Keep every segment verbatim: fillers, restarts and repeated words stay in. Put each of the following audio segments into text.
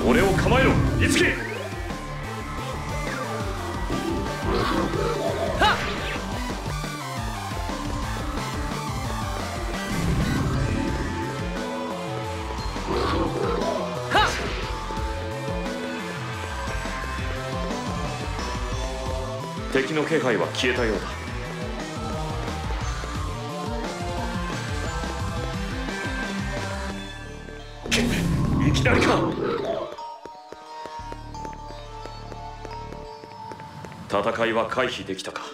俺を構えろ、いつき。はっ。はっ。敵の気配は消えたようだ。いきなりか。戦いは回避できたか。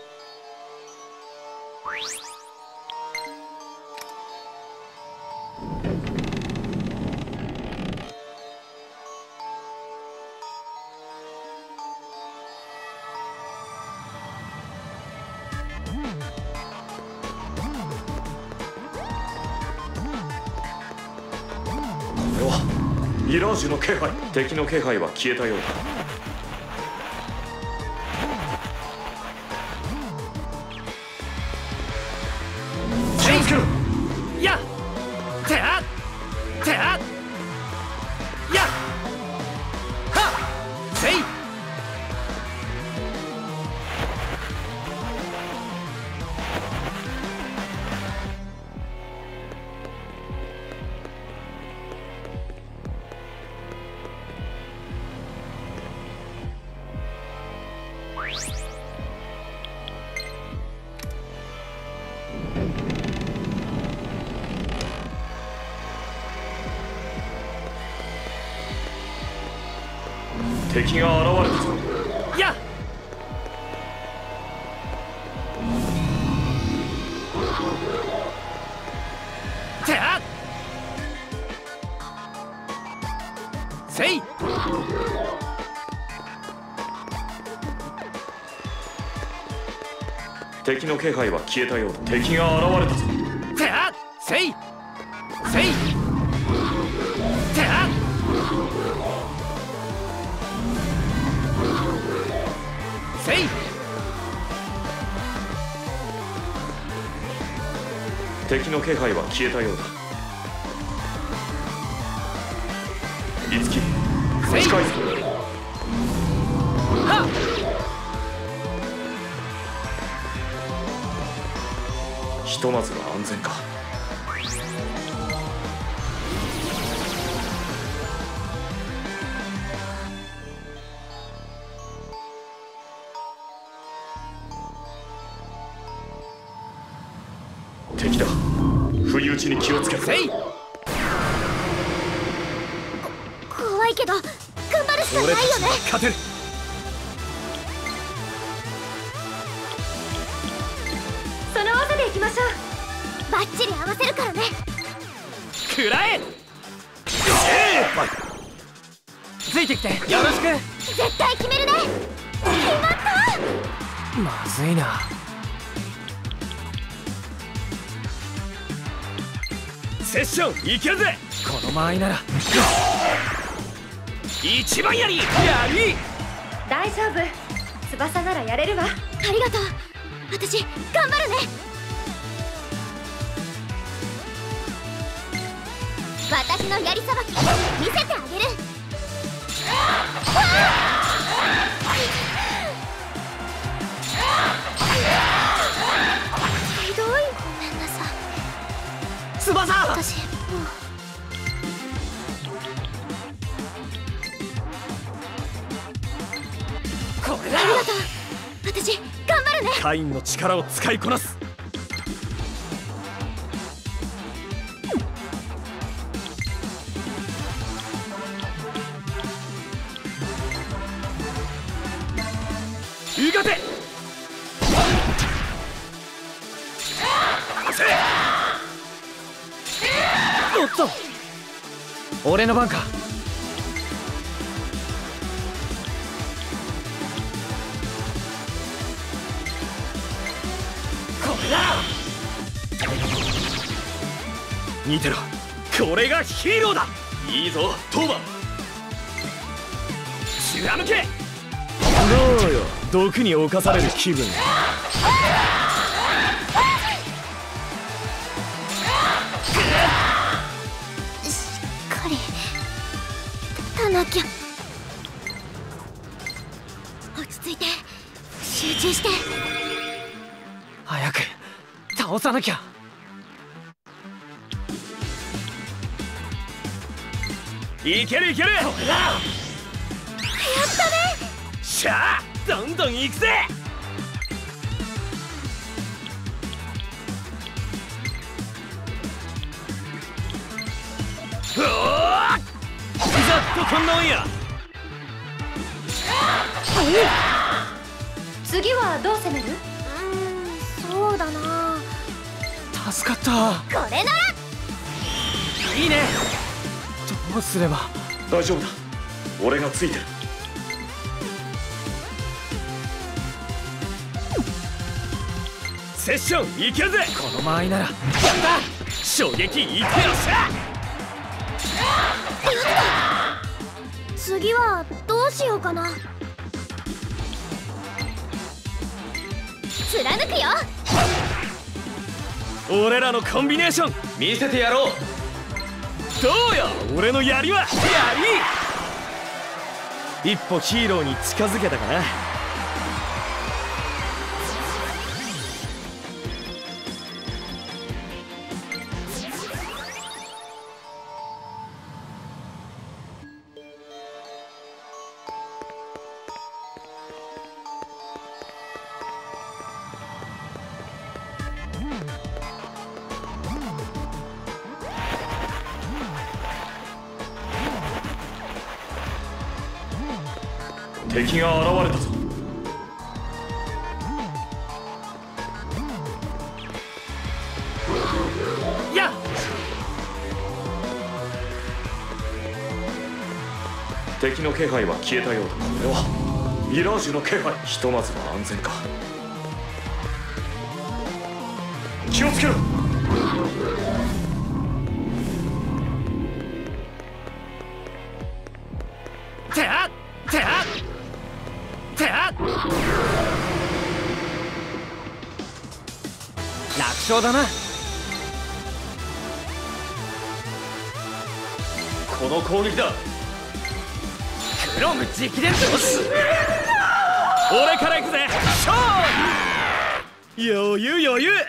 ミラージュの気配。敵の気配は消えたようだ。気をつけろ。やってあってあやはっせい。敵が現れたぞ。やってあせい。敵の気配は消えたようだ。敵が現れたぞ。てあせいせいてあせい。敵の気配は消えたようだ。いつき近いぞ。はっ。ひとまずは安全か。敵だ。不意打ちに気をつけろ。せい。こ怖いけど頑張るしかないよね。 勝てる。 その技でいきましょう。バッチリ合わせるからね。 食らえ。ついてきてよろしく。 絶対決めるね。決まった。 まずいな。セッションいけるぜ。この間合いなら一番やりやり。 大丈夫、翼ならやれるわ。ありがとう。私頑張るね。私のやりさばき見せてあげる。ひどい。ごめんなさい。 翼。 私もうこれだ。 ありがとう。私頑張るね。 カインの力を使いこなす。うがて。おっと、俺の番か。これだ。見てろ、これがヒーローだ。いいぞトーバ。貫け。どうよ、毒に侵される気分。 しっかりだな。 なきゃ。落ち着いて集中して。 早く倒さなきゃ。いけるいける。やったね。しゃあどんどん行くぜ。うおー、ざっとこんなもんや。 次はどう攻める？うーん、そうだな。 助かった。 これならいいね。どうすれば。 大丈夫だ、俺がついてる。 セッションいけるぜ。この間合いならやった。衝撃いってよっしゃ。 次はどうしようかな。貫くよ。 俺らのコンビネーション見せてやろう。どうよ俺の槍は。槍一歩ヒーローに近づけたかな。 敵が現れたぞ。 やっ。 敵の気配は消えたようだ。これはミラージュの気配。ひとまずは安全か。気をつけろ。 てあってあてあ。楽勝だな。この攻撃だ。クロム直伝。よし俺から行くぜ。勝利。余裕余裕。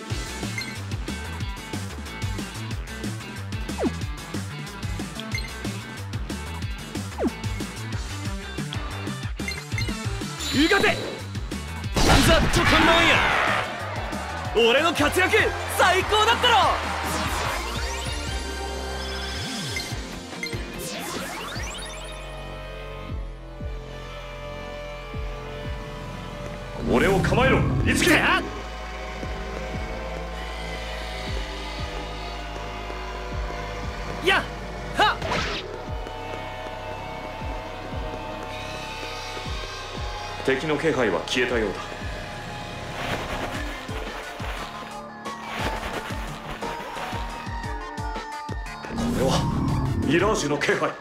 うがてざっとこんなもんや。俺の活躍最高だったろ。 俺を構えろ。いつけ。 やっ。やっはっ。 敵の気配は消えたようだ。これはミラージュの気配。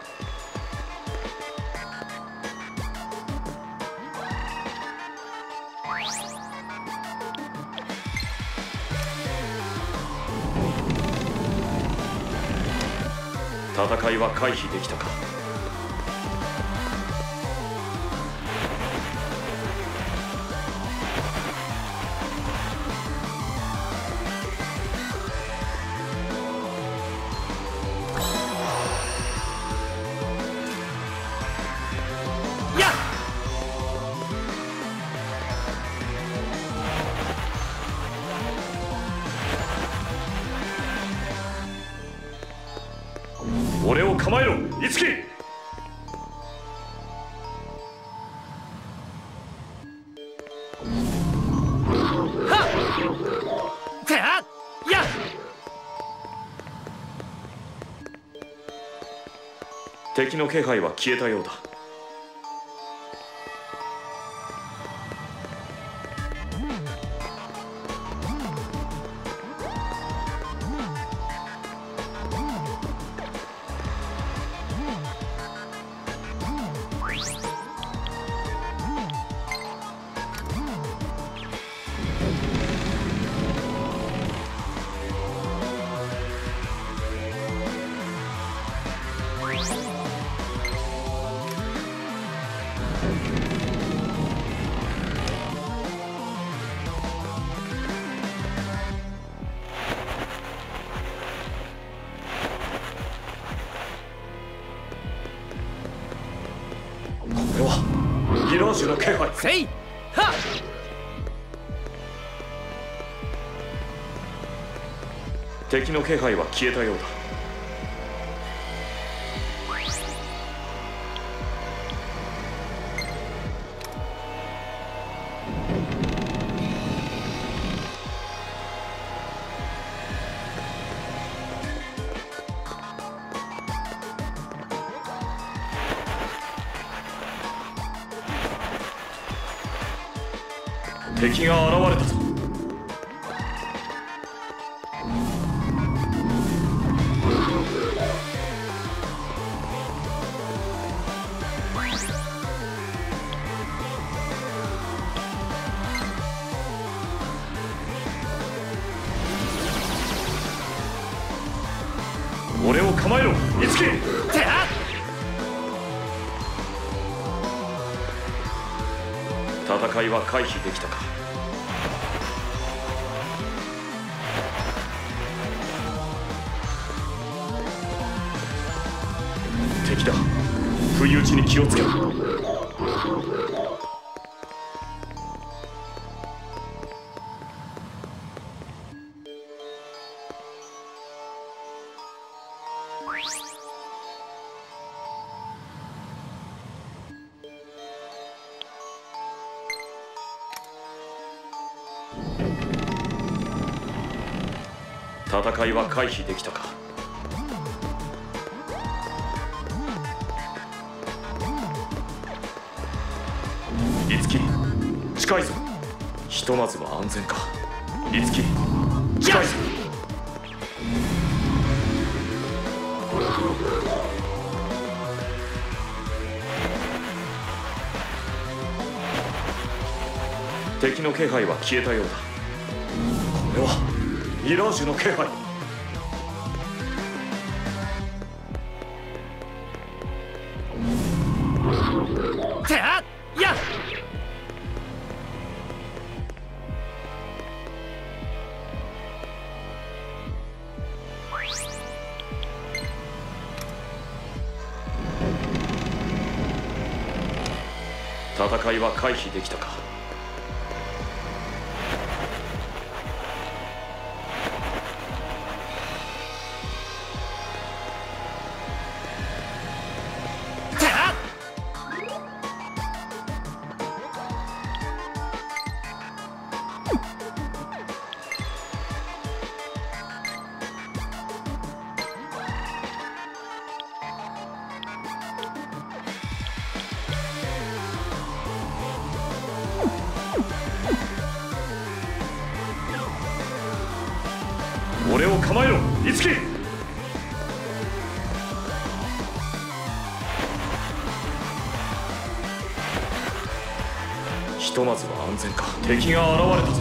戦いは回避できたか。俺を構えろ、いつき。 はっ。てあやっ。 敵の気配は消えたようだ。 ミラージュの気配。 せいはっ。 敵の気配は消えたようだ。敵が現れたぞ。俺を構えろ、いつき。戦いは回避できたか。敵だ。不意打ちに気をつけろ。戦いは回避できたか。いつき、近いぞ。ひとまずは安全か。いつき、近いぞ。敵の気配は消えたようだ。これはミラージュの気配。 てあやっ。 戦いは回避できたか。俺を構えろ、いつき。ひとまずは安全か。敵が現れたぞ。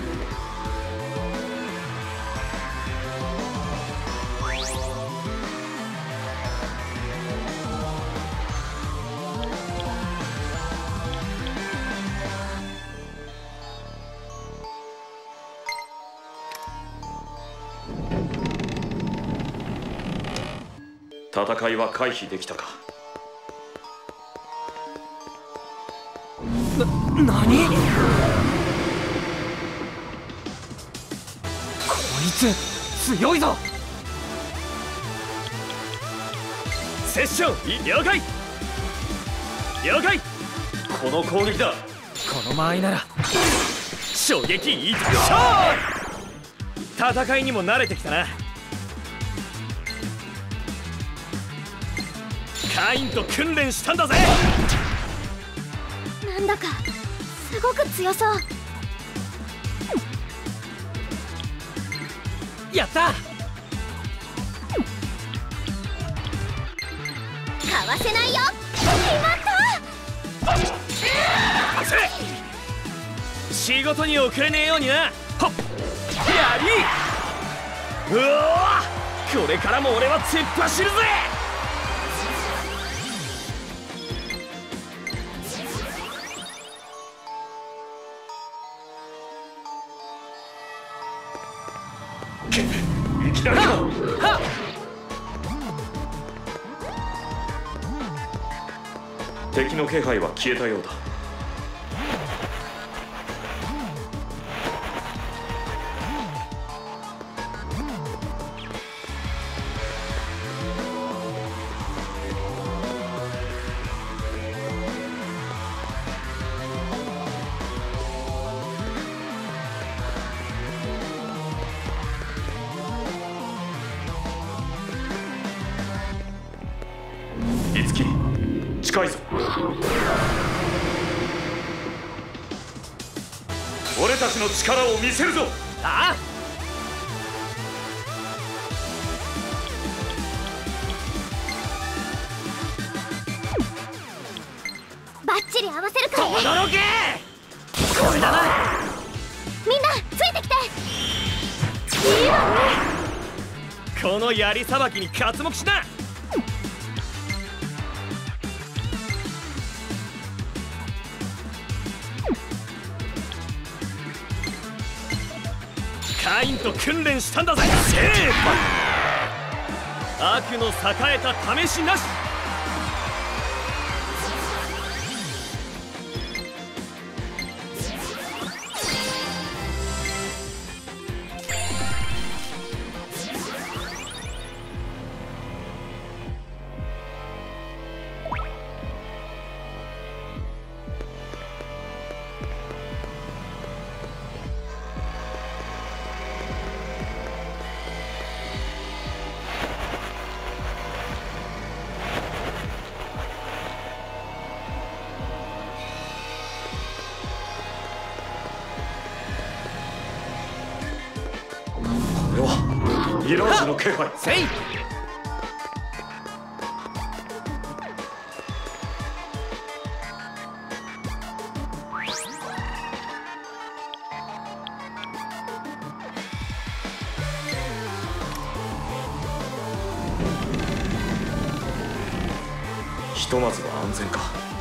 戦いは回避できたか。 な、何？こいつ強いぞ。セッション了解了解。この攻撃だ。この間合いなら衝撃一勝。戦いにも慣れてきたな。カインと訓練したんだぜ。 なんだかすごく強そう。 やった。 かわせないよ。決まった。 仕事に遅れねえようにな。はっやり。うわこれからも俺は突っ走るぜ。 いきなりだ。 はっ。 敵の気配は消えたようだ。 近いぞ。俺たちの力を見せるぞ。 ああ、 バッチリ合わせるからね。 驚け。これだな。 みんなついてきて。いいわね。 この槍さばきに刮目しな。カインと訓練したんだぜ。セーバー。悪の栄えた試しなし。 ミラージュの気配。 せい。 ひとまずは安全か。